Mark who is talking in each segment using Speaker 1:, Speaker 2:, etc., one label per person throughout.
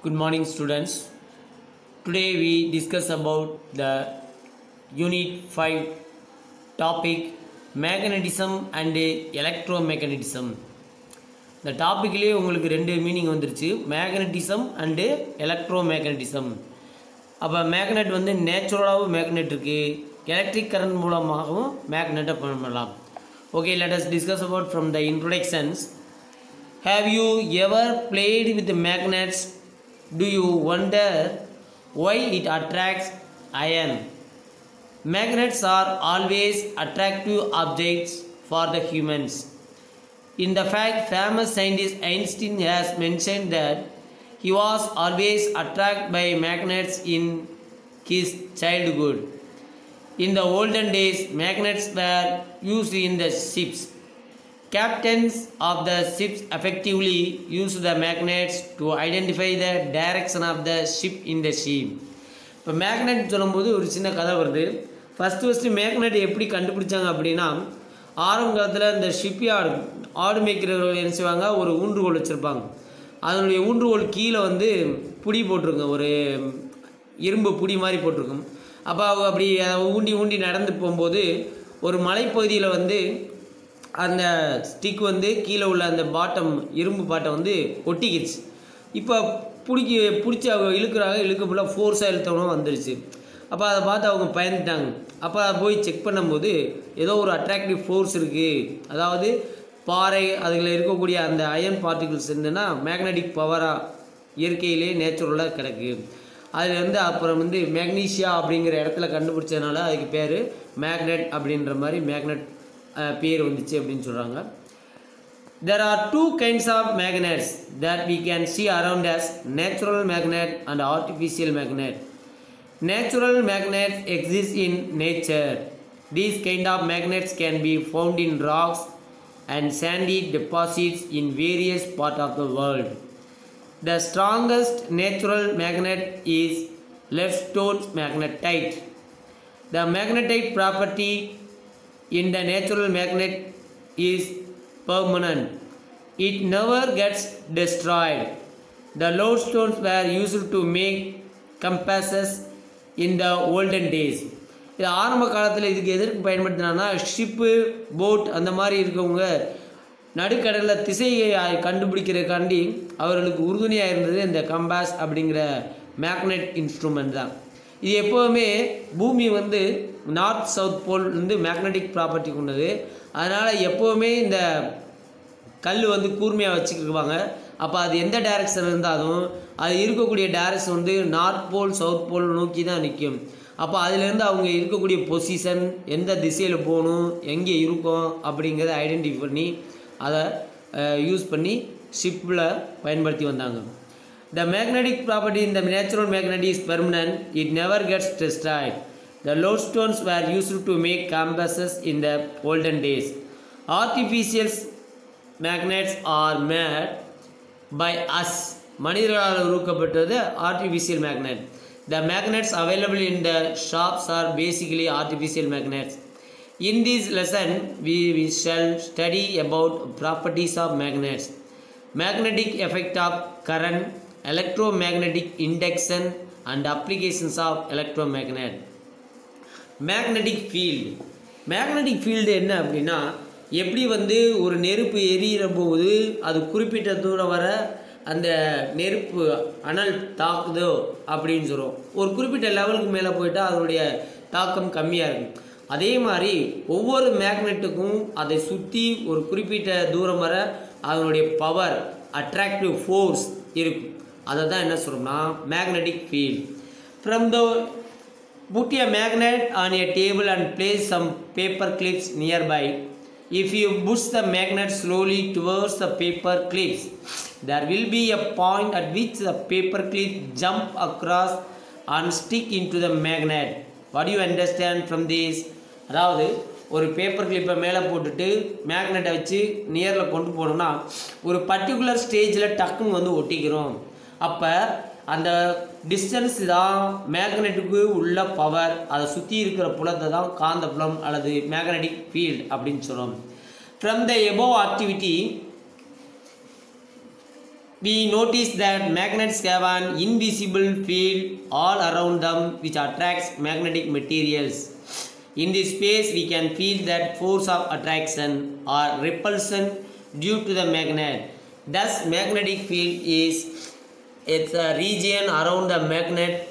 Speaker 1: Good morning, students. Today we discuss about the Unit 5 topic magnetism and electromagnetism. The topic லே உங்களுக்கு ரெண்டு meaning வந்துருச்சு, magnetism and electromagnetism. அப்போ magnet வந்து நேச்சுரலாகவும் magnet இருக்குது, எலக்ட்ரிக் கரண்ட் மூலமாகவும் மேக்னெட்டை பண்ணலாம். Okay, let us discuss about from the introductions. Have you ever played with the magnets? Do you wonder why it attracts iron? Magnets are always attractive objects for the humans. In the fact, famous scientist Einstein has mentioned that he was always attracted by magnets in his childhood. In the olden days, magnets were used in the ships. Captains of the ships effectively used the magnets to identify the direction of the ship in the sea. இப்போ magnet சொல்லும்போது ஒரு சின்ன கதை வருது. First magnet எப்படி கண்டுபிடிச்சாங்க அப்படின்னா, ஆரம்ப காலத்தில் இந்த ஷிப்யார்டு ஆடு மேய்க்கிறவர்கள் என்ன செய்வாங்க, ஒரு ஊன்றுகோல் வச்சுருப்பாங்க. அதனுடைய ஊன்றுகோல் கீழே வந்து புடி போட்டிருக்கும், ஒரு இரும்பு புடி மாதிரி போட்டிருக்கும். அப்போ அவங்க அப்படி ஊண்டி ஊண்டி நடந்து போகும்போது ஒரு மலைப்பகுதியில் வந்து அந்த ஸ்டிக் வந்து கீழே உள்ள அந்த பாட்டம் இரும்பு பாட்டை வந்து ஒட்டிக்கிடுச்சு. இப்போ பிடிச்சி அவங்க இழுக்க ஃபோர்ஸாக இழுத்தவனும் வந்துடுச்சு. அப்போ அதை பார்த்து அவங்க பயந்துட்டாங்க. அப்போ அதை போய் செக் பண்ணும்போது ஏதோ ஒரு அட்ராக்டிவ் ஃபோர்ஸ் இருக்குது, அதாவது பாறை அதில் இருக்கக்கூடிய அந்த அயன் பார்ட்டிகிள்ஸ் இருந்ததுன்னா மேக்னெட்டிக் பவராக இயற்கையிலே நேச்சுரலாக கிடக்கு. அதில் வந்து அப்புறம் வந்து மேக்னீஷியா அப்படிங்கிற இடத்துல கண்டுபிடிச்சதுனால அதுக்கு பேர் மேக்னெட் அப்படின்ற மாதிரி மேக்னெட் பேர் வந்துச்சு அப்படின்னு சொல்கிறாங்க. There are two kinds of magnets that we can see around us, natural magnet and artificial magnet. Natural magnets exist in nature. These kind of magnets can be found in rocks and sandy deposits in various parts of the world. The strongest natural magnet is leadstone magnetite. The magnetite property in the natural magnet is permanent. It never gets destroyed. The lodestones were used to make compasses in the olden days. இது ஆரம்ப காலத்தில் இதுக்கு எதற்கு பயன்படுத்தினான்னா, ship boat அந்த மாதிரி இருக்கவங்க நடுக்கடலில் திசையை கண்டுபிடிக்கிறதுக்காண்டி அவர்களுக்கு உறுதுணையாக இருந்தது இந்த கம்பாஸ் அப்படிங்கிற மேக்னெட் இன்ஸ்ட்ருமெண்ட் தான். இது எப்போவுமே பூமி வந்து நார்த் சவுத் போல் வந்து மேக்னெட்டிக் ப்ராப்பர்ட்டி கொண்டது. அதனால் எப்போவுமே இந்த கல் வந்து கூர்மையாக வச்சுக்கிடுவாங்க. அப்போ அது எந்த டைரக்ஷன் இருந்தாலும் அது இருக்கக்கூடிய டைரக்ஷன் வந்து நார்த் போல் சவுத் போல் நோக்கி தான் நிற்கும். அப்போ அதிலேருந்து அவங்க இருக்கக்கூடிய பொசிஷன், எந்த திசையில் போகணும், எங்கே இருக்கும் அப்படிங்கிறத ஐடென்டிஃபை பண்ணி அதை யூஸ் பண்ணி ஷிப்பில் பயன்படுத்தி வந்தாங்க. The magnetic property in the natural magnet is permanent. It never gets destroyed. The lodestones were used to make compasses in the olden days. Artificial magnets are made by us. மனிதர்களால் உருவாக்கப்பட்டது artificial magnet. The magnets available in the shops are basically artificial magnets. In this lesson, we shall study about properties of magnets, magnetic effect of current, electromagnetic induction and applications of electromagnet. Magnetic field. Magnetic field என்ன அப்படின்னா, எப்படி வந்து ஒரு நெருப்பு எரியிற போது அது குறிப்பிட்ட தூரம் வர அந்த நெருப்பு அனல் தாக்குதோ அப்படின்னு சொல்கிறோம். ஒரு குறிப்பிட்ட லெவலுக்கு மேலே போயிட்டால் அதனுடைய தாக்கம் கம்மியாக இருக்கும். அதே மாதிரி ஒவ்வொரு மேக்னெட்டுக்கும் அதை சுற்றி ஒரு குறிப்பிட்ட தூரம் வர அதனுடைய பவர், அட்ராக்டிவ் ஃபோர்ஸ் இருக்கும். அதை தான் என்ன சொல்கிறோம்னா magnetic field. From the put a magnet on a table and place some paper clips nearby. If you push the magnet slowly towards the paper clips, there will be a point at which the paper clips jump across and stick into the magnet. What do you understand from this? அதாவது ஒரு paper கிளிப்பை மேலே போட்டுட்டு மேக்னெட்டை வச்சு நியரில் கொண்டு போனோம்னா ஒரு particular ஸ்டேஜில் டக்குன்னு வந்து ஒட்டிக்கிறோம். அப்போ அந்த டிஸ்டன்ஸ் தான் மேக்னெட்டுக்கு உள்ள பவர், அதை சுற்றி இருக்கிற புலத்தை தான் காந்த புலம் அல்லது மேக்னெட்டிக் ஃபீல்ட் அப்படின்னு சொல்கிறோம். From the above activity We notice that magnets have an invisible field all around them which attracts magnetic materials. In this space, we can feel that force of attraction or repulsion due to the magnet. Thus, magnetic field is a region around the magnet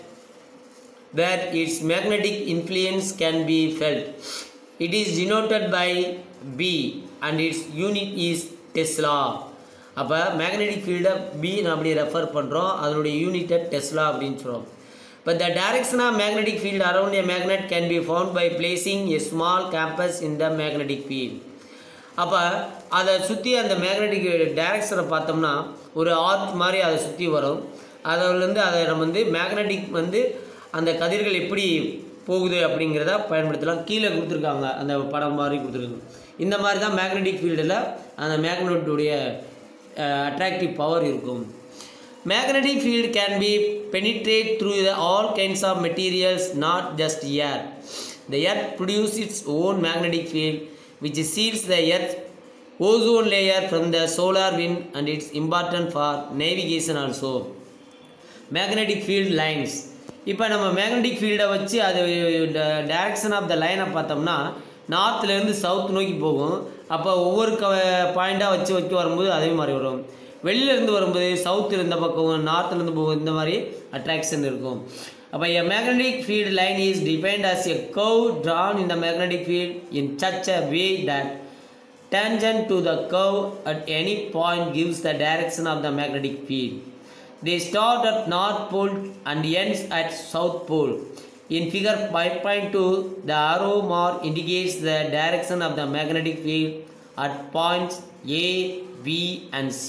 Speaker 1: where its magnetic influence can be felt. It is denoted by B and its unit is Tesla. அப்போ magnetic ஃபீல்டை B அப்படி refer பண்ணுறோம், அதனுடைய யூனிட்டை Tesla அப்படின்னு சொல்கிறோம். But the direction of magnetic field around a magnet can be found by placing a small compass in the magnetic field. அப்போ அதை சுற்றி அந்த மேக்னெட்டிக் டைரக்ஷனை பார்த்தோம்னா ஒரு ஆர்க் மாதிரி அதை சுற்றி வரும். அதிலேருந்து அதை நம்ம மேக்னெட்டிக் அந்த கதிர்கள் எப்படி போகுது அப்படிங்கிறத பயன்படுத்தலாம். கீழே கொடுத்துருக்காங்க, அந்த படம் மாதிரி கொடுத்துருக்காங்க. இந்த மாதிரி தான் மேக்னெட்டிக் ஃபீல்டில் அந்த மேக்னெட்டுடைய attractive power இருக்கும். Magnetic field can be penetrate through all kinds of materials, not just air. The earth produces its own magnetic field which shields the earth's ozone layer from the solar wind and it's important for navigation also. Magnetic field lines. இப்போ நம்ம magnetic ஃபீல்டை வச்சு அது direction of the லைனை பார்த்தோம்னா நார்த்லேருந்து south நோக்கி போகும். அப்போ ஒவ்வொரு பாயிண்டாக வச்சு வரும்போது அதே மாதிரி வரும். வெளியிலேருந்து வரும்போது சவுத்தில் இருந்த பக்கம் நார்த்லேருந்து போகும், இந்த மாதிரி அட்ராக்ஷன் இருக்கும். அப்போ a magnetic field line is defined as a curve drawn in the magnetic field in such a way that tangent to the curve at any point gives the direction of the magnetic field. They start at North Pole and ends at South Pole. In figure 5.2, the arrow mark indicates the direction of the magnetic field at points A, B and C.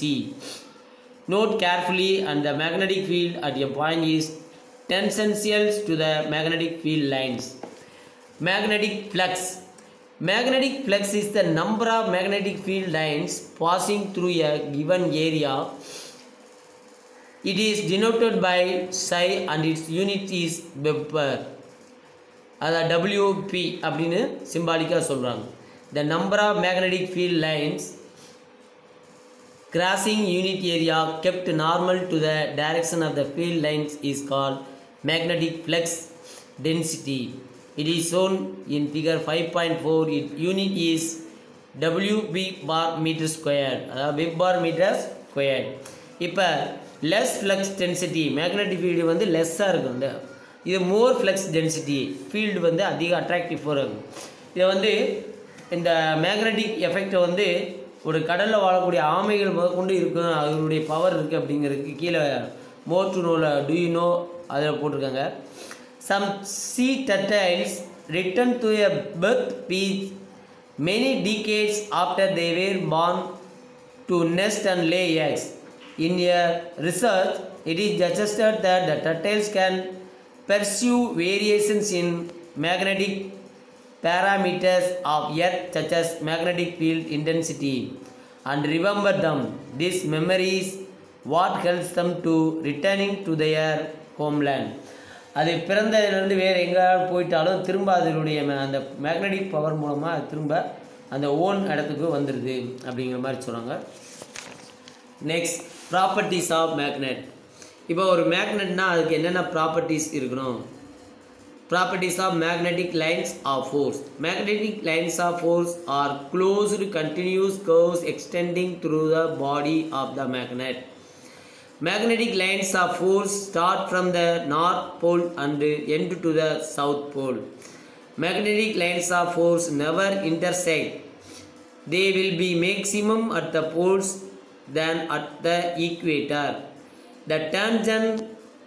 Speaker 1: Note carefully and the magnetic field at a point is tangential to the magnetic field lines. Magnetic flux. Magnetic flux is the number of magnetic field lines passing through a given area. It is denoted by psi and its unit is Weber. அதான் WP அப்படின்னு சிம்பாலிக்காக சொல்கிறாங்க. The number of magnetic field lines crossing unit area kept normal to the direction of the field lines is called magnetic flux density. It is shown in figure 5.4. Its unit is WB bar meter squared. அதாவது Wb bar meter squared. இப்போ less flux density magnetic field லெஸ்ஸாக இருக்கும். இது மோர் flux density field அதிக அட்ராக்டிவாக இருக்கும். இதை இந்த magnetic எஃபெக்டை ஒரு கடலில் வாழக்கூடிய ஆமைகள் முதற்கொண்டு இருக்கும், அதனுடைய பவர் இருக்குது அப்படிங்கிறதுக்கு கீழே மோர் டு நோவில் டூ யூ நோ அதில் போட்டிருக்காங்க. Some sea turtles return to a birth beach many decades after they were born to nest and lay eggs. In a research, it is suggested that the turtles can pursue variations in magnetic parameters of Earth such as magnetic field intensity and remember them. This memory is what helps them to returning to their homeland. அது பிறந்ததுலேருந்து வேறு எங்கே போயிட்டாலும் திரும்ப அதனுடைய அந்த magnetic power மூலமாக திரும்ப அந்த ஓன் இடத்துக்கு வந்துடுது அப்படிங்கிற மாதிரி சொல்கிறாங்க. Next properties of magnet. இப்போ ஒரு மேக்னெட்னா அதுக்கு என்னென்ன ப்ராப்பர்ட்டிஸ் இருக்கணும்? Properties of magnetic lines of force. Magnetic lines of force are closed continuous curves extending through the body of the magnet. Magnetic lines of force start from the North Pole and end to the South Pole. Magnetic lines of force never intersect. They will be maximum at the poles than at the equator. The tangent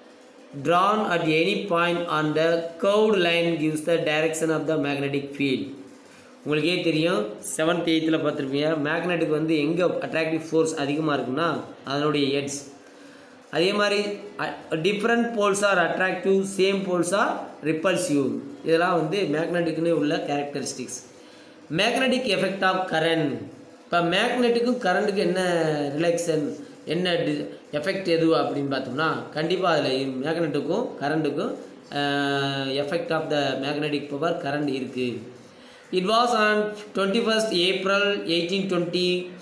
Speaker 1: drawn at any point on the curved line gives the direction of the magnetic field. உங்களுக்கே தெரியும் 7th 8th பார்த்துருப்பீங்க. மேக்னெட்டுக்கு எங்கே attractive force அதிகமாக இருக்குன்னா அதனுடைய எட்ஸ். அதே மாதிரி different poles are attractive, same poles are repulsive. இதெல்லாம் மேக்னெட்டுக்குன்னு உள்ள characteristics. Magnetic effect of current. இப்போ மேக்னெட்டுக்கும் கரண்ட்டுக்கு என்ன ரிலேஷன், என்ன எஃபெக்ட் எது அப்படின்னு பார்த்தோம்னா கண்டிப்பாக அதில் மேக்னெட்டுக்கும் கரண்ட்டுக்கும் effect of the magnetic power current இருக்குது. It was on 21st April 1820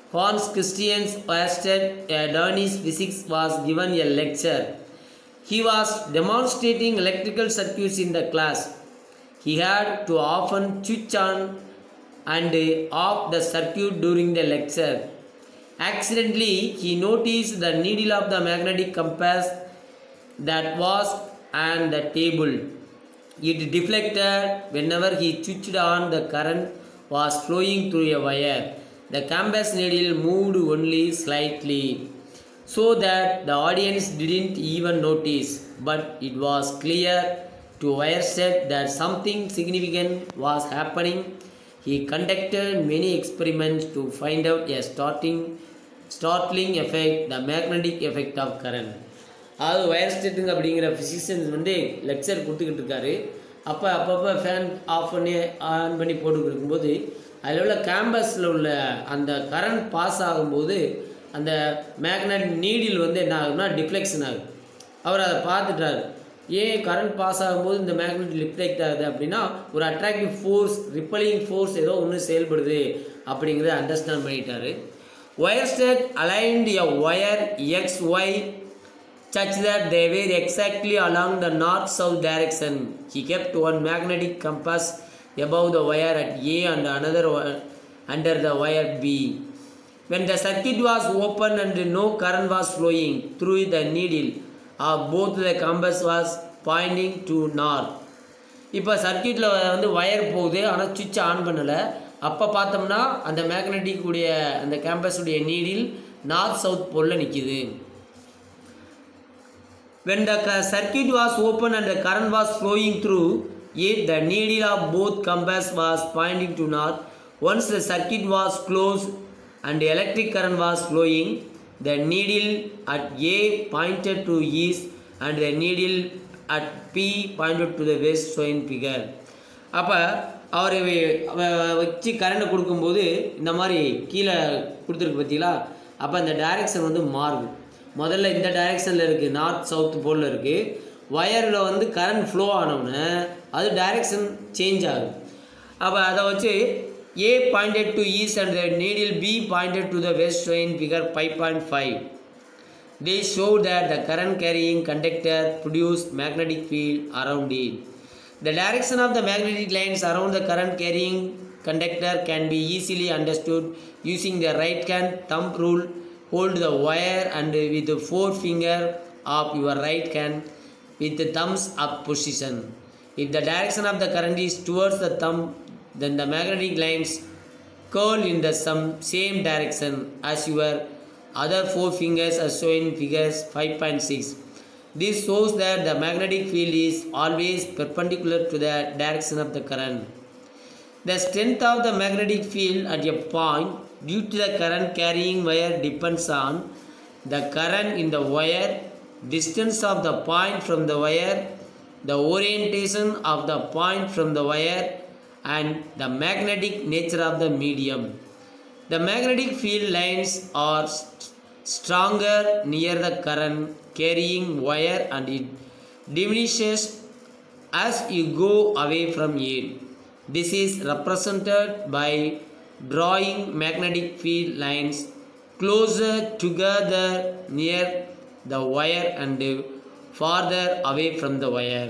Speaker 1: Hans Christian Ørsted, a Danish physicist, was given a lecture. He was demonstrating electrical circuits in the class. He had to often switch on and off the circuit during the lecture. Accidentally, he noticed the needle of the magnetic compass that was on the table. It deflected whenever he switched on. The current was flowing through a wire. The compass needle moved only slightly, so that the audience didn't even notice, but it was clear to Ørsted that something significant was happening. He conducted many experiments to find out a startling effect, the magnetic effect of current. அதாவது ஒயர்ஸ்டெட்டுங்க அப்படிங்கிற physicians வந்து lecture கொடுத்துக்கிட்டு இருக்காரு. அப்பப்போ fan on பண்ணி போட்டு கொடுக்கும்போது அதில் உள்ள கேம்பஸில் உள்ள அந்த கரண்ட் பாஸ் ஆகும்போது அந்த மேக்னெட் நீடில் வந்து என்ன ஆகுதுன்னா டிஃப்ளெக்ஷன் ஆகுது. அவர் அதை பார்த்துட்டார். ஏன் கரண்ட் பாஸ் ஆகும்போது இந்த மேக்னெட் ரிஃப்ளெக்ட் ஆகுது அப்படின்னா ஒரு அட்ராக்டிவ் ஃபோர்ஸ், ரிப்பலிங் ஃபோர்ஸ் ஏதோ ஒன்று செயல்படுது அப்படிங்கிறத அண்டர்ஸ்டாண்ட் பண்ணிட்டாரு. Ørsted aligned a wire XY such that they were exactly along the north-south direction. He kept one magnetic compass above the wire at A and another under the wire B. When the circuit was open and no current was flowing through the needle of both, the compass was pointing to north. இப்போ சர்க்கியூட்டில் வந்து wire போகுது, ஆனால் சுவிட்ச் on பண்ணலை. அப்போ பார்த்தோம்னா அந்த magnetic உடைய அந்த கேம்பஸுடைய நீடில் நார்த் சவுத் போலில் நிற்கிது. When the circuit was open and the current was flowing through it, the needle of both compass was pointing to north. Once the circuit was closed and the electric current was flowing, the needle at A pointed to east and the needle at P pointed to the west, shown figure. அப்போ அவர் வச்சு கரண்ட்டை கொடுக்கும்போது இந்த மாதிரி கீழே கொடுத்துருக்கு பார்த்தீங்களா? அப்போ அந்த டைரெக்ஷன் வந்து மாறுது. முதல்ல இந்த டைரெக்ஷனில் இருக்குது, நார்த் சவுத் போலில் இருக்குது. ஒயரில் வந்து கரண்ட் ஃப்ளோ ஆனவுடனே அது டைரெக்ஷன் சேஞ்ச் ஆகுது. அப்போ அதை வச்சு A pointed to east and the needle B pointed to the west, showing figure 5.5. They showed that the current carrying conductor produced magnetic field around it. The direction of the magnetic lines around the current carrying conductor can be easily understood using the right hand thumb rule. Hold the wire and with the forefinger of your right hand with the thumbs up position. If the direction of the current is towards the thumb, then the magnetic lines curl in the same direction as your other four fingers as shown in figures 5.6. This shows that the magnetic field is always perpendicular to the direction of the current. The strength of the magnetic field at a point due to the current carrying wire depends on the current in the wire, distance of the point from the wire, the orientation of the point from the wire, and the magnetic nature of the medium. The magnetic field lines are stronger near the current carrying wire and it diminishes as you go away from it. This is represented by drawing magnetic field lines closer together near the wire and farther away from the wire.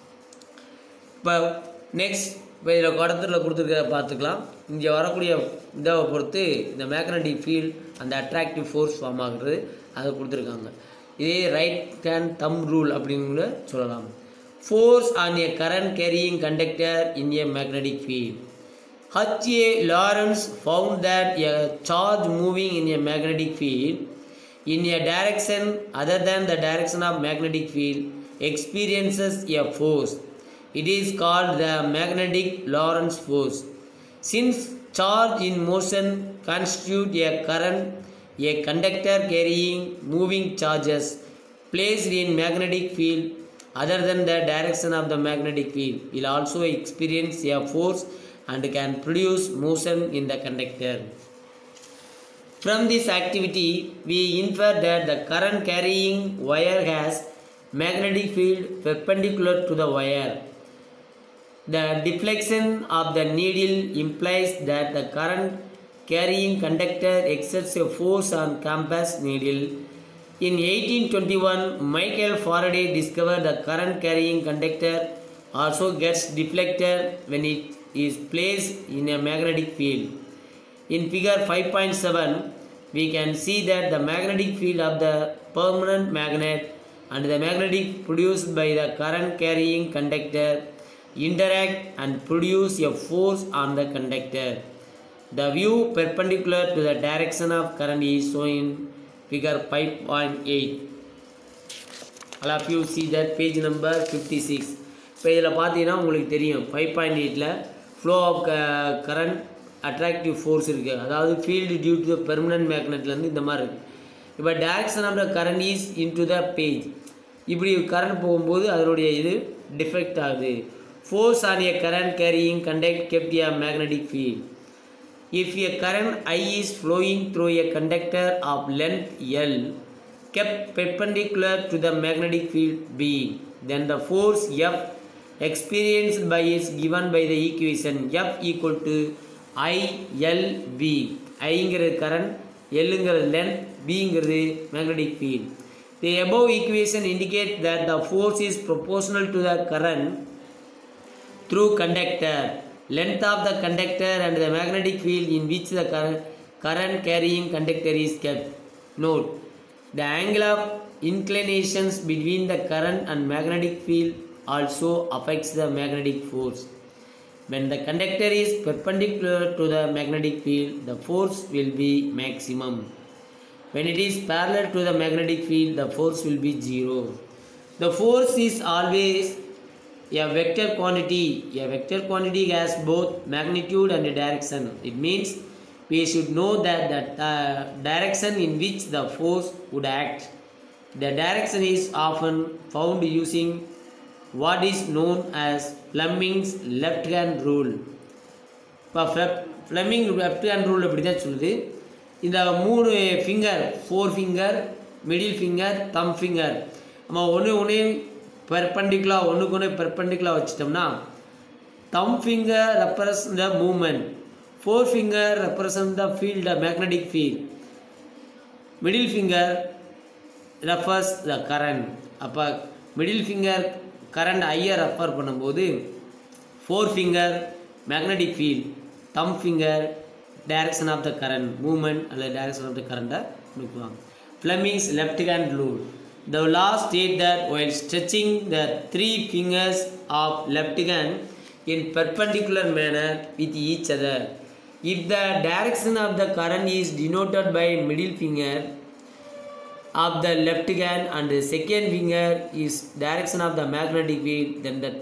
Speaker 1: இப்போ next இப்போ இதில் கடத்தில் கொடுத்துருக்க பார்த்துக்கலாம். இங்கே வரக்கூடிய இதை பொறுத்து இந்த மேக்னெட்டிக் ஃபீல்ட் அந்த அட்ராக்டிவ் ஃபோர்ஸ் ஃபார்ம் ஆகுறது அதை கொடுத்துருக்காங்க. இதே ரைட் ஹேண்ட் தம் ரூல் அப்படின்னு கூட சொல்லலாம். Force on a current carrying conductor in a magnetic field. H.A. Lorentz found that a charge moving in a magnetic field in a direction other than the direction of magnetic field experiences a force. It is called the magnetic Lorentz force. Since charge in motion constitute a current, a conductor carrying moving charges placed in magnetic field other than the direction of the magnetic field will also experience a force and can produce motion in the conductor. From this activity, we infer that the current carrying wire has magnetic field perpendicular to the wire. The deflection of the needle implies that the current carrying conductor exerts a force on compass needle. In 1821, Michael Faraday discovered the current carrying conductor also gets deflected when it is placed in a magnetic field. In figure 5.7, we can see that the magnetic field of the permanent magnet and the magnetic produced by the current carrying conductor interact and produce a force on the conductor. The view perpendicular to the direction of current is shown in figure 5.8. All of you see that page number 56. இப்போ இதில் பார்த்தீங்கன்னா உங்களுக்கு தெரியும் 5.8ல் flow of current attractive force இருக்குது, அதாவது field due to the permanent magnetலேருந்து இந்த மாதிரி இருக்குது. இப்போ direction of the current is into the page. இப்படி கரண்ட் போகும்போது அதனுடைய இது டிஃபெக்ட் ஆகுது. Force on a current carrying conductor kept a magnetic field. If a current I is flowing through a conductor of length L kept perpendicular to the magnetic field B, then the force F experienced by is given by the equation F equal to ILB. I is current, L is length, B is magnetic field. The above equation indicates that the force is proportional to the current through conductor, length of the conductor and the magnetic field in which the current carrying conductor is kept. Note, the angle of inclinations between the current and magnetic field also affects the magnetic force. When the conductor is perpendicular to the magnetic field, the force will be maximum. When it is parallel to the magnetic field, the force will be zero. The force is always a vector quantity. A vector quantity has both magnitude and direction. It means we should know that the direction in which the force would act. The direction is often found using what is known as Fleming's left hand rule. Fleming left hand rule எப்படி தான் சொல்லுது, இந்த மூணு finger, 4 finger, middle finger, thumb finger, நம்ம ஒன்று perpendicular ஒன்றுக்கு ஒன்று perpendicular வச்சிட்டோம்னா thumb finger represent the moment, 4 finger represent the field, magnetic field, middle finger refers the current. அப்போ மிடில் ஃபிங்கர் கரண்ட் ஐயை ரெஃபர் பண்ணும்போது 4 finger magnetic field, thumb finger direction of the current, movement அல்லது direction of the current கொடுக்குவாங்க. Fleming's left hand rule. The law states that while stretching the 3 fingers of left hand in perpendicular manner with each other, if the direction of the current is denoted by middle finger of the left hand and the second finger is direction of the magnetic field, then the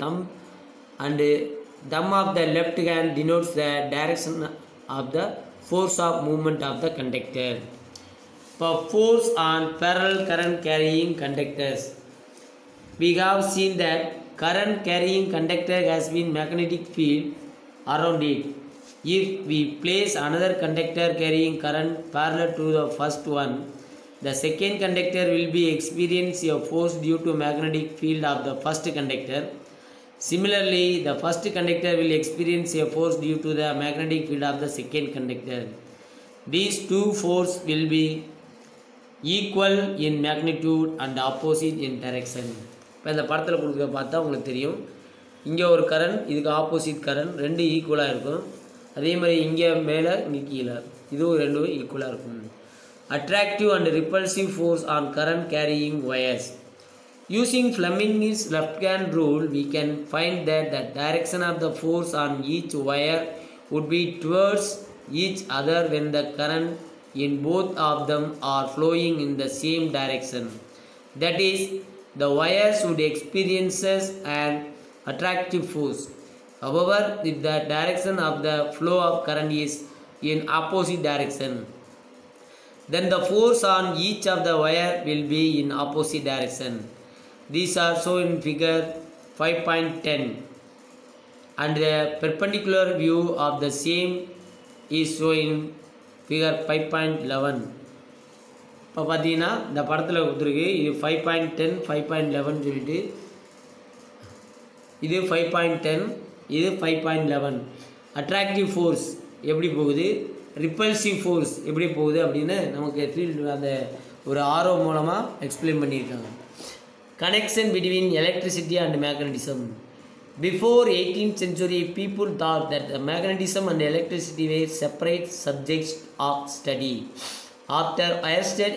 Speaker 1: thumb of the left hand denotes the direction of the force of movement of the conductor. For force on parallel current carrying conductors, we have seen that current carrying conductor has been magnetic field around it. If we place another conductor carrying current parallel to the first one, the second conductor will be experience a force due to magnetic field of the first conductor. Similarly, the first conductor will experience a force due to the magnetic field of the second conductor. These two forces will be equal in magnitude and opposite in direction. இப்போ இந்த படத்தில் கொடுக்க பார்த்தா உங்களுக்கு தெரியும், இங்கே ஒரு current, இதுக்கு ஆப்போசிட் கரண்ட், ரெண்டு ஈக்குவலாக இருக்கும். அதே மாதிரி இங்கே மேலே இங்கே கீழே இதுவும் ரெண்டும் ஈக்குவலாக இருக்கும். Attractive and repulsive force on current carrying wires. Using Fleming's left hand rule, we can find that the direction of the force on each wire would be towards each other when the current in both of them are flowing in the same direction. That is, the wires would experience an attractive force. However, if the direction of the flow of current is in opposite direction, then the force on each of the wire will be in opposite direction. These are shown in figure 5.10 and the perpendicular view of the same is shown in figure 5.11. இப்போ பார்த்தீங்கன்னா இந்த படத்தில் கொடுத்துருக்கு, இது 5.10 5.11 சொல்லிட்டு, இது 5.10 இது 5.11. Attractive force எப்படி போகுது, ரிப்பல்சிவ் ஃபோர்ஸ் எப்படி போகுது அப்படின்னு நமக்கு ஃபீல்டு அந்த ஒரு ஆரோ மூலமாக எக்ஸ்பிளைன் பண்ணியிருக்காங்க. Connection between electricity and magnetism. Before 18th century, people thought that the magnetism and electricity were separate subjects of study. After Ørsted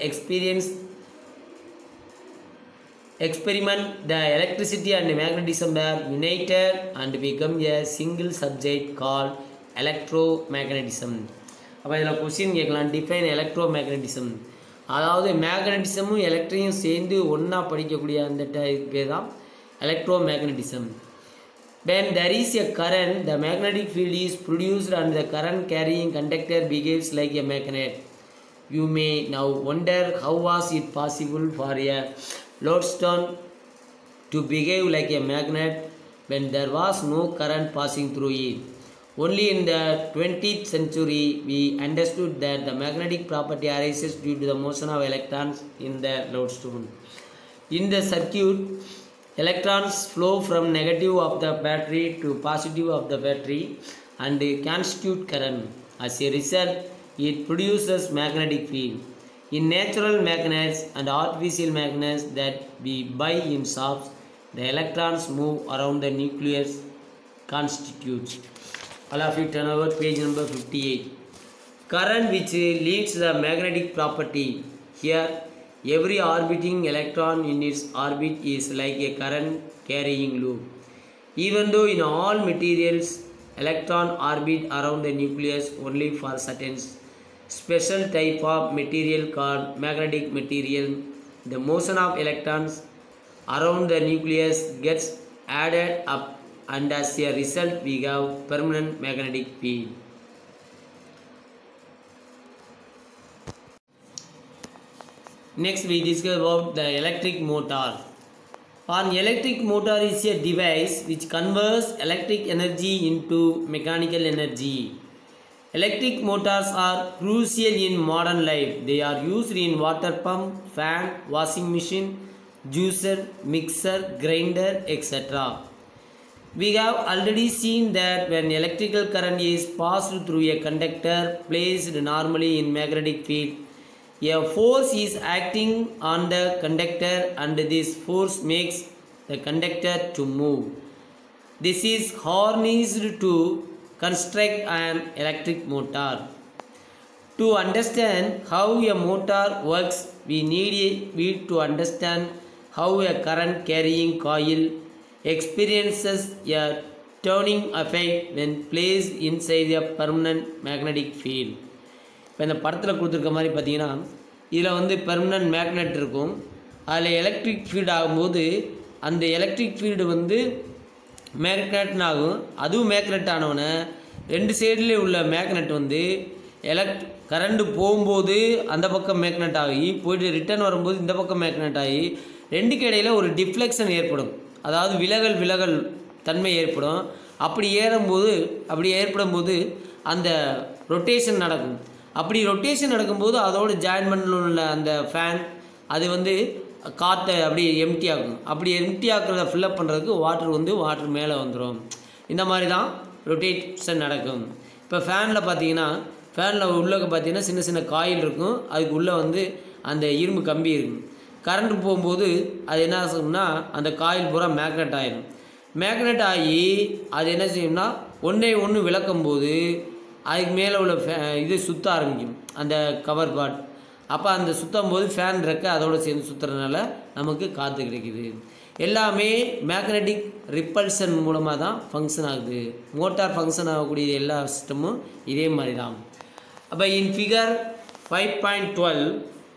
Speaker 1: experiment, the electricity and magnetism were united and become a single subject called electromagnetism. அப்போ இதில் question கேட்கலாம், define எலக்ட்ரோமேக்னட்டிசம். அதாவது மேக்னட்டிசமும் எலக்ட்ரியும் சேர்ந்து ஒன்றா படிக்கக்கூடிய அந்த பேர் தான் எலக்ட்ரோமேக்னட்டிசம். When there is a current, the magnetic field is produced and the current carrying conductor behaves like a magnet. You may now wonder how was it possible for a lodestone to behave like a magnet when there was no current passing through it. Only in the 20th century we understood that the magnetic property arises due to the motion of electrons in the lodestone. In the circuit, electrons flow from negative of the battery to positive of the battery and constitute current. As a result, it produces magnetic field. In natural magnets and artificial magnets that we buy in shops, the electrons move around the nucleus constitutes. All of you turn over page number 58. Current which leads the magnetic property. Here, every orbiting electron in its orbit is like a current carrying loop. Even though in all materials, electron orbit around the nucleus only for certain special type of material called magnetic material, the motion of electrons around the nucleus gets added up and as a result we have permanent magnetic field. Next we discuss about the electric motor. An electric motor is a device which converts electric energy into mechanical energy. Electric motors are crucial in modern life. They are used in water pump, fan, washing machine, juicer, mixer, grinder, etc. We have already seen that when electrical current is passed through a conductor placed normally in magnetic field, a force is acting on the conductor and this force makes the conductor to move. This is harnessed to construct an electric motor. To understand how a motor works, we need to understand how a current carrying coil experiences a turning effect when placed inside a permanent magnetic field. இப்போ இந்த படத்தில் கொடுத்துருக்க மாதிரி பார்த்தீங்கன்னா இதில் வந்து permanent magnet இருக்கும். அதில் எலக்ட்ரிக் ஃபீல்டு ஆகும்போது அந்த எலக்ட்ரிக் ஃபீல்டு வந்து மேக்னெட்னு ஆகும். அதுவும் மேக்னெட் ஆனவொன்னே ரெண்டு சைட்லேயே உள்ள மேக்னெட் வந்து கரண்ட்டு போகும்போது அந்த பக்கம் மேக்னெட் ஆகி போயிட்டு ரிட்டர்ன் வரும்போது இந்த பக்கம் மேக்னெட் ஆகி ரெண்டுக்கு இடையில் ஒரு டிஃப்ளெக்ஷன் ஏற்படும். அதாவது விலகல் தன்மை ஏற்படும். அப்படி ஏற்படும் போது அந்த ரொட்டேஷன் நடக்கும். அப்படி ரொட்டேஷன் நடக்கும்போது அதோட ஜாயின் பண்ண உள்ள அந்த ஃபேன் அது வந்து காற்றை அப்படி எம்டி ஆகும். அப்படி எம்டி ஆக்கிறத ஃபில்லப் பண்ணுறதுக்கு வாட்டர் மேலே வந்துடும். இந்த மாதிரி தான் ரொட்டேஷன் நடக்கும். இப்போ ஃபேனில் பார்த்தீங்கன்னா உள்ளே பார்த்தீங்கன்னா சின்ன சின்ன காயில் இருக்கும். அதுக்கு உள்ளே வந்து அந்த இரும்பு கம்பி இருக்கும். கரண்ட் போகும்போது அது என்ன ஆகும்னா அந்த காயில் பூரா மேக்னெட் ஆகிடும். மேக்னெட் ஆகி அது என்ன செய்யும்னா ஒன்று விளக்கும்போது அதுக்கு மேலே உள்ள இது சுற்ற ஆரம்பிக்கும் அந்த கவர் பார்ட். அப்போ அந்த சுற்றும் போது ஃபேன் இருக்க அதோடு சேர்ந்து சுற்றுறதுனால நமக்கு காற்று கிடைக்குது. எல்லாமே மேக்னெட்டிக் ரிப்பல்ஷன் மூலமாக தான் ஃபங்க்ஷன் ஆகுது. மோட்டார் ஃபங்க்ஷன் ஆகக்கூடிய எல்லா சிஸ்டமும் இதே மாதிரி தான். அப்போ in figure 5.12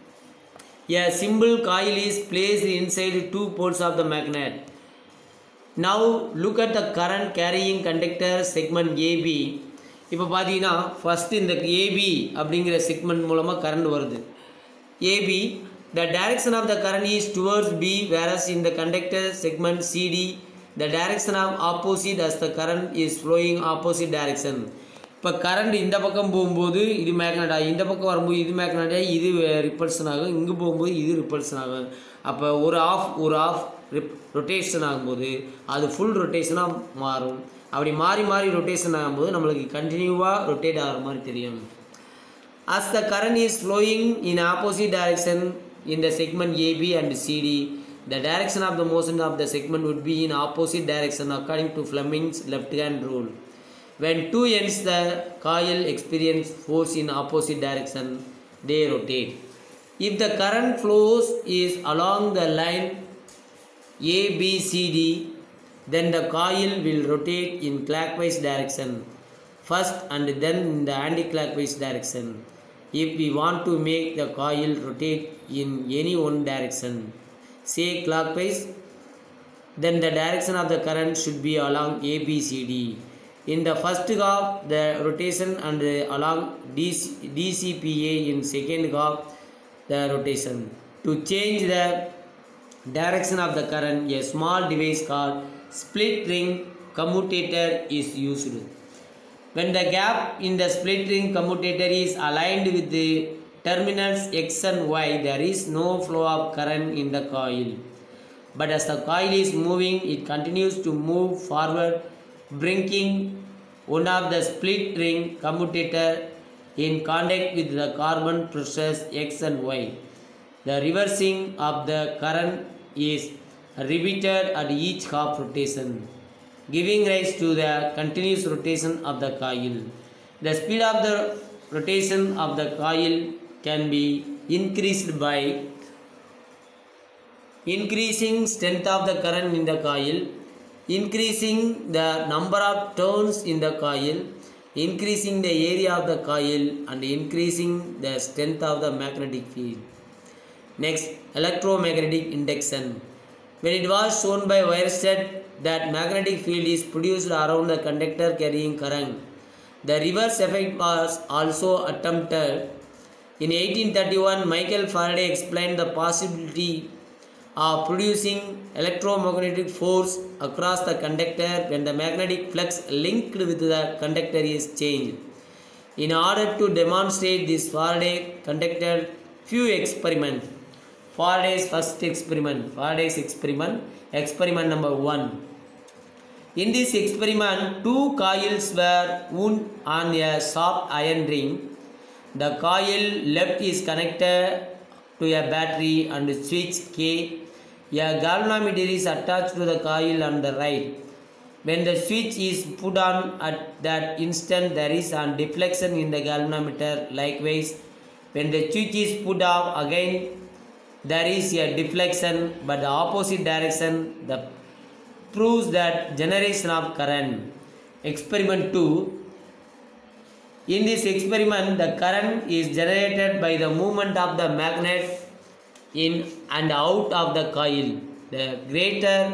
Speaker 1: a simple coil is placed inside two poles of the magnet. Now look at the current carrying conductor segment AB. இப்போ பார்த்தீங்கன்னா ஃபஸ்ட்டு இந்த AB அப்படிங்கிற செக்மெண்ட் மூலமாக கரண்ட் வருது. AB, the direction of the current is towards B, whereas in the conductor segment CD, the direction of opposite as the current is flowing opposite direction. இப்போ current இந்த பக்கம் போகும்போது இது magnet ஆகி இந்த பக்கம் வரும்போது இது மேக்னெட் ஆகி இது ரிப்பல்ஷன் ஆகும். இங்கே போகும்போது இது ரிப்பல்ஷன் ஆகும். அப்போ ஒரு ஆஃப் ரொட்டேஷன் ஆகும்போது அது ஃபுல் ரொட்டேஷனாக மாறும். அப்படி மாறி ரொட்டேஷன் ஆகும்போது நம்மளுக்கு கண்டினியூவாக ரொட்டேட் ஆகிற மாதிரி தெரியும். As the current is flowing in opposite direction in the segment AB and CD, the direction of the motion of the segment would be in opposite direction according to Fleming's left-hand rule. When two ends the coil experience force in opposite direction, they rotate. If the current flows is along the line ABCD, then the coil will rotate in clockwise direction first and then in the anti-clockwise direction. If we want to make the coil rotate in any one direction, say clockwise, then the direction of the current should be along ABCD. In the first half, the rotation and along DCPA in second half, the rotation. To change the direction of the current, a small device called split ring commutator is used. When the gap in the split ring commutator is aligned with the terminals X and Y, there is no flow of current in the coil. But as the coil is moving, it continues to move forward, bringing one of the split ring commutator in contact with the carbon brushes X and Y. The reversing of the current is repeated at each half rotation, giving rise to the continuous rotation of the coil. The speed of the rotation of the coil can be increased by increasing strength of the current in the coil, increasing the number of turns in the coil, increasing the area of the coil, and increasing the strength of the magnetic field. Next, electromagnetic induction. When it was shown by Weierstradt that magnetic field is produced around the conductor carrying current, the reverse effect was also attempted. In 1831, Michael Faraday explained the possibility of producing electromagnetic force across the conductor when the magnetic flux linked with the conductor is changed. In order to demonstrate this, Faraday conducted few experiments. Faraday's first experiment, experiment number 1. In this experiment, two coils were wound on a soft iron ring. The coil left is connected to a battery and switch K. A galvanometer is attached to the coil on the right. When the switch is put on at that instant, there is a deflection in the galvanometer. Likewise, when the switch is put off, again there is a deflection, but the opposite direction. That proves that generation of current. Experiment 2. In this experiment, the current is generated by the movement of the magnet in and out of the coil. The greater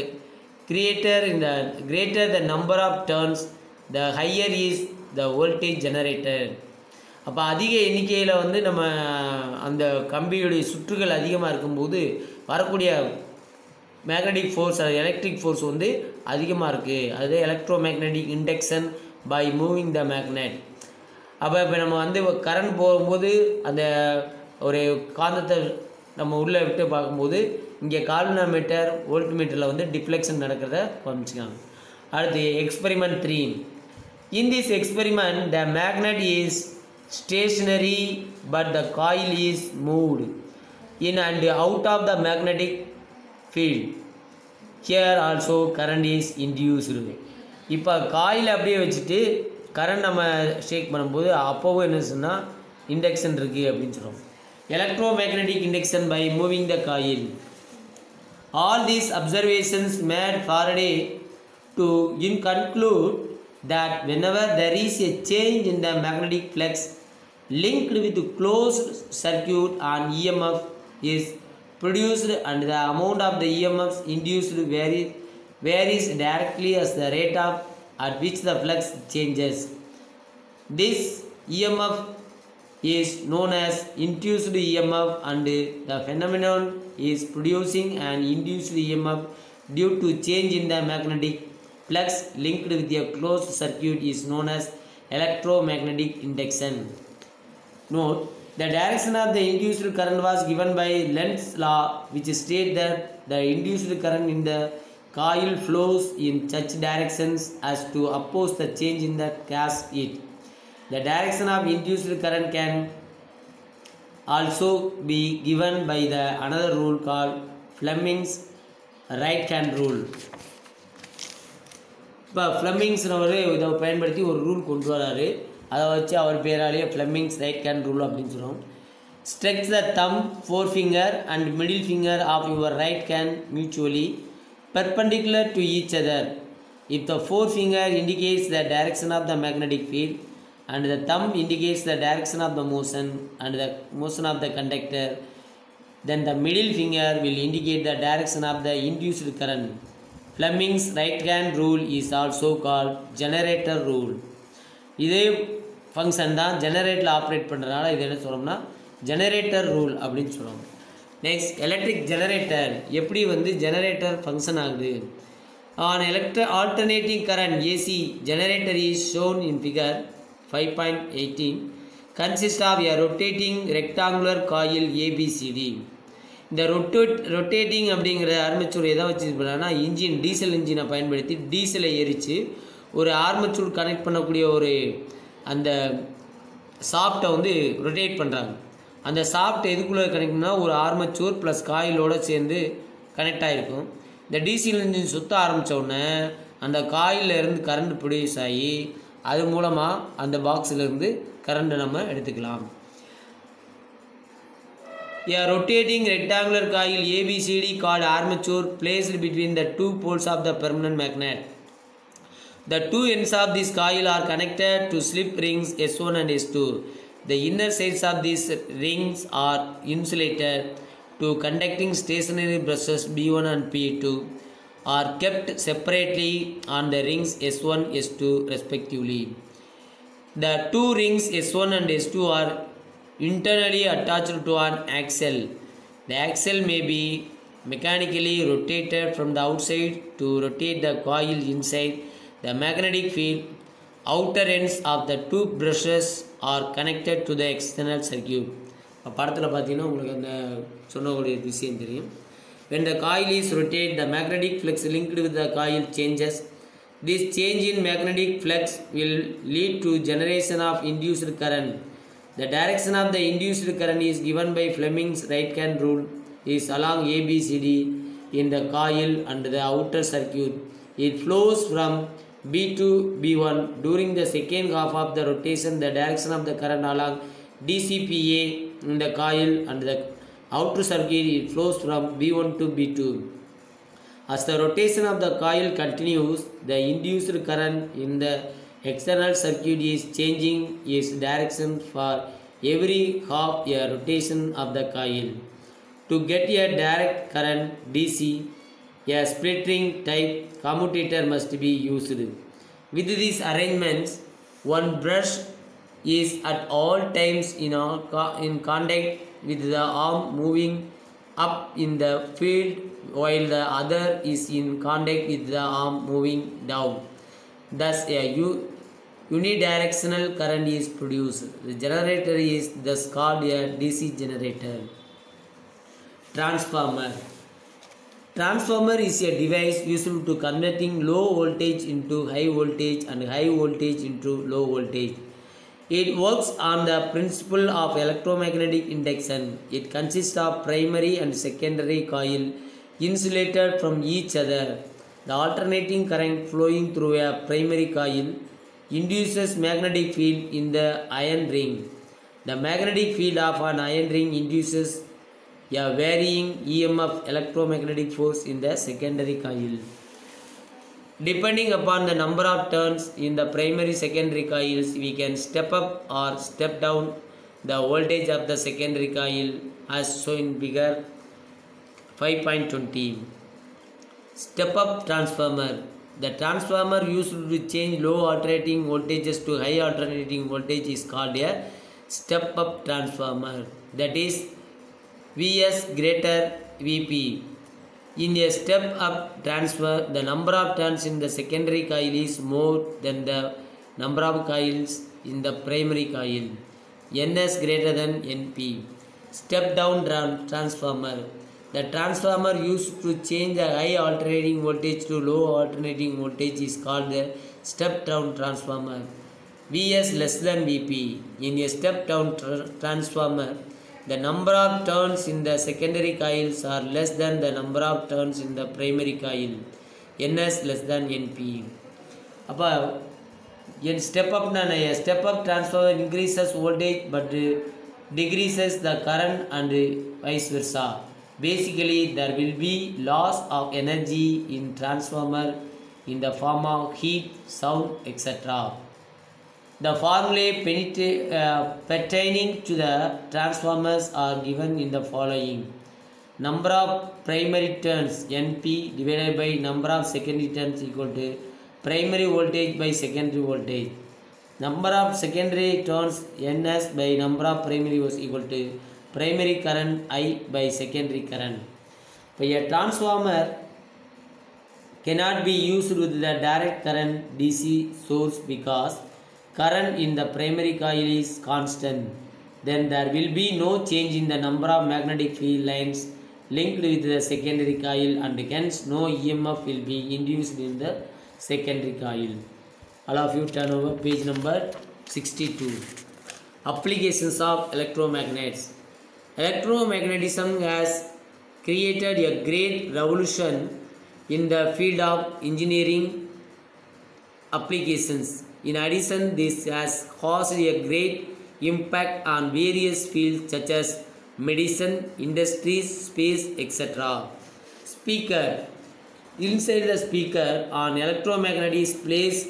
Speaker 1: the number of turns, the higher is the voltage generated. அப்போ அதிக எண்ணிக்கையில் வந்து நம்ம அந்த கம்பியுடைய சுற்றுகள் அதிகமாக இருக்கும்போது வரக்கூடிய மேக்னெட்டிக் ஃபோர்ஸ் எலக்ட்ரிக் ஃபோர்ஸ் வந்து அதிகமாக இருக்குது. அது electromagnetic induction by moving the magnet. அப்போ இப்போ நம்ம வந்து கரண்ட் போகும்போது அந்த ஒரு காந்தத்தை நம்ம உள்ளே விட்டு பார்க்கும்போது இங்கே கால்வனோமீட்டர் வோல்ட்மீட்டரில் வந்து டிஃப்ளெக்ஷன் நடக்கிறத காமிச்சிக்காங்க. அடுத்து experiment 3. In this experiment, the magnet is stationary but the coil is moved in and out of the magnetic field. Here also current is induced. இப்போ காயில் அப்படியே வச்சுட்டு கரண்ட் நம்ம ஷேக் பண்ணும்போது அப்போவும் என்ன சொன்னால் இண்டக்ஷன் இருக்குது அப்படின்னு சொல்கிறோம். Electromagnetic induction by moving the coil. All these observations made Faraday to conclude that whenever there is a change in the magnetic flux linked with closed circuit, an EMF is produced and the amount of the EMF induced varies directly as the rate at which the flux changes. This EMF is known as induced EMF, and the phenomenon is producing an induced EMF due to change in the magnetic flux linked with a closed circuit is known as electromagnetic induction. Note, the direction of the induced current was given by Lenz's law, which states that the induced current in the coil flows in such directions as to oppose the change in the gas heat. The direction of induced current can also be given by the another rule called Fleming's right hand rule. இப்போ ஃப்ளெமிங்ஸ்னவர் இதை பயன்படுத்தி ஒரு rule கொண்டு வராரு. அதை வச்சு அவர் பேராலேயே ஃப்ளெமிங்ஸ் ரைட் ஹேண்ட் ரூல் அப்படின்னு சொல்லுவோம். Stretch the thumb, forefinger and middle finger of your right hand mutually perpendicular to each other. If the forefinger indicates the direction of the magnetic field and the thumb indicates the direction of the motion and the motion of the conductor, then the middle finger will indicate the direction of the induced current. Fleming's right hand rule is also called generator rule. இதே function தான் ஜெனரேட்டரில் operate பண்ணுறதுனால இது என்ன சொல்கிறோம்னா generator rule அப்படின்னு சொல்லுவோம். Next electric generator எப்படி ஜெனரேட்டர் ஃபங்க்ஷன் ஆகுது. An alternating current AC generator is shown in figure 5.18 consist of a rotating rectangular coil ABCD. இந்த ரொட்டேட்டிங் அப்படிங்கிற ஆர்மச்சூர் எதை வச்சு பண்ணாங்கன்னா இன்ஜின் டீசல் இன்ஜினை பயன்படுத்தி டீசலை எரித்து ஒரு ஆர்மச்சூர் கனெக்ட் பண்ணக்கூடிய ஒரு அந்த சாஃப்டை ரொட்டேட் பண்ணுறாங்க. அந்த சாஃப்ட் எதுக்குள்ளே கனெக்ட்னா ஒரு ஆர்மச்சூர் ப்ளஸ் காயிலோடு சேர்ந்து கனெக்ட் ஆகிருக்கும். இந்த டீசல் இன்ஜின் சுற்ற ஆரம்பித்த உடனே அந்த காயிலில் இருந்து கரண்ட் ப்ரொடியூஸ் ஆகி அது மூலமாக அந்த பாக்ஸிலேருந்து கரண்ட்டை நம்ம எடுத்துக்கலாம். A rotating rectangular coil ABCD called armature placed between the two poles of the permanent magnet. The two ends of this coil are connected to slip rings S1 and S2. The inner sides of these rings are insulated. Two conducting stationary brushes B1 and P2 are kept separately on the rings S1 S2 respectively. The two rings S1 and S2 are internally attached to an axle. The axle may be mechanically rotated from the outside to rotate the coil inside the magnetic field. Outer ends of the two brushes are connected to the external circuit. படத்தில் பார்த்தீங்கன்னா உங்களுக்கு அந்த சொன்னக்கூடிய விஷயம் தெரியும். When the coil is rotated, the magnetic flux linked with the coil changes. This change in magnetic flux will lead to generation of induced current. The direction of the induced current is given by Fleming's right hand rule is along ABCD in the coil and the outer circuit. It flows from B to B1 during the second half of the rotation. The direction of the current along DCPA in the coil and the outer circuit it flows from B1 to B2. As the rotation of the coil continues, the induced current in the external circuit is changing its direction for every half a rotation of the coil. To get a direct current DC, a split ring type commutator must be used. With these arrangements, one brush is at all times in contact with the arm moving up in the field while the other is in contact with the arm moving down. Thus a unidirectional current is produced. The generator is thus called a DC generator. Transformer. Transformer is a device used to converting low voltage into high voltage and high voltage into low voltage. It works on the principle of electromagnetic induction. It consists of primary and secondary coil insulated from each other. The alternating current flowing through a primary coil induces magnetic field in the iron ring. The magnetic field of an iron ring induces a varying EMF electromagnetic force in the secondary coil. Depending upon the number of turns in the primary secondary coils, we can step up or step down the voltage of the secondary coil as shown in figure 5.20. Step up transformer. The transformer used to change low alternating voltages to high alternating voltage is called a step up transformer. That is Vs greater Vp. In a step up transfer, the number of turns in the secondary coil is more than the number of coils in the primary coil. Ns greater than Np. Step down transformer. The transformer used to change the high alternating voltage to low alternating voltage is called the step down transformer. Vs less than Vp. In a step-down transformer, the number of turns in the secondary coils are less than the number of turns in the primary coil. Ns less than Np. Above, in step up transformer increases voltage but decreases the current and vice versa. Basically, there will be loss of energy in transformer in the form of heat, sound, etc. The formulae pertaining to the transformers are given in the following. Number of primary turns Np divided by number of secondary turns equal to primary voltage by secondary voltage. Number of secondary turns Ns by number of primary was equal to primary current I by secondary current. A transformer cannot be used with the direct current DC source because current in the primary coil is constant. Then there will be no change in the number of magnetic field lines linked with the secondary coil and hence no EMF will be induced in the secondary coil. All of you turn over page number 62. Applications of electromagnets. Electromagnetism has created a great revolution in the field of engineering applications. In addition, this has caused a great impact on various fields such as medicine, industries, space, etc. Speaker. Inside the speaker, an electromagnet is placed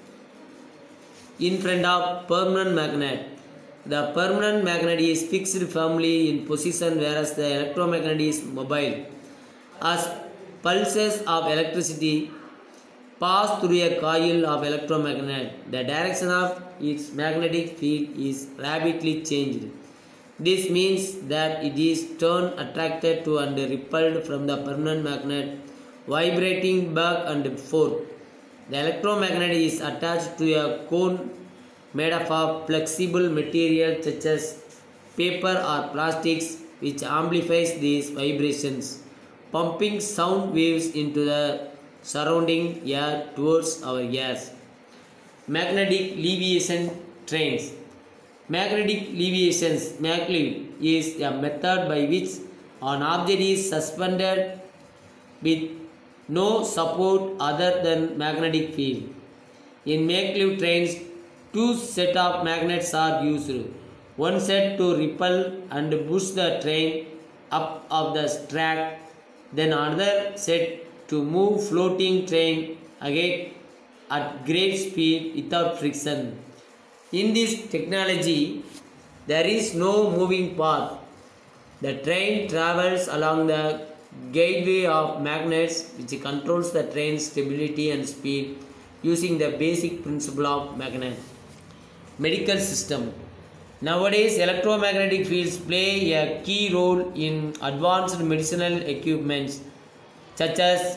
Speaker 1: in front of permanent magnet. The permanent magnet is fixed firmly in position whereas the electromagnet is mobile. As pulses of electricity pass through a coil of electromagnet, the direction of its magnetic field is rapidly changed. This means that it is turned, attracted to and repelled from the permanent magnet, vibrating back and forth. The electromagnet is attached to a cone made up of flexible material such as paper or plastics which amplifies these vibrations, pumping sound waves into the surrounding air towards our ears. Magnetic leviation trains. Magnetic leviations, maglev, is a method by which an object is suspended with no support other than magnetic field. In maglev trains, two sets of magnets are used. One set to repel and push the train up of the track, then another set to move floating train ahead at great speed without friction. In this technology, there is no moving path. The train travels along the gateway of magnets which controls the train's stability and speed using the basic principle of magnet. Medical system. Nowadays, electromagnetic fields play a key role in advanced medicinal equipments such as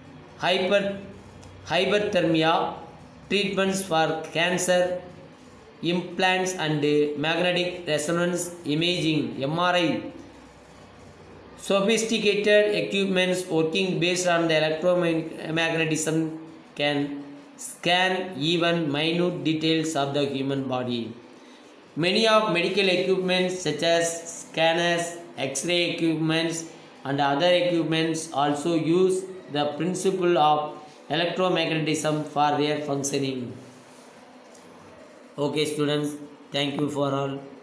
Speaker 1: hyperthermia, treatments for cancer, implants and magnetic resonance imaging (MRI). Sophisticated equipments working based on the electromagnetism can scan even minute details of the human body. Many of medical equipments such as scanners, X-ray equipments and other equipments also use the principle of electromagnetism for their functioning. Okay students, thank you for all.